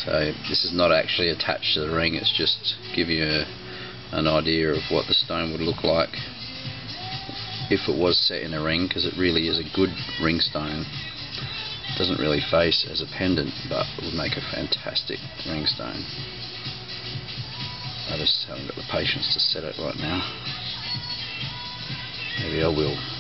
So this is not actually attached to the ring, it's just give you an idea of what the stone would look like if it was set in a ring, because it really is a good ring stone. It doesn't really face as a pendant, but it would make a fantastic ring stone. I just haven't got the patience to set it right now. Maybe I will.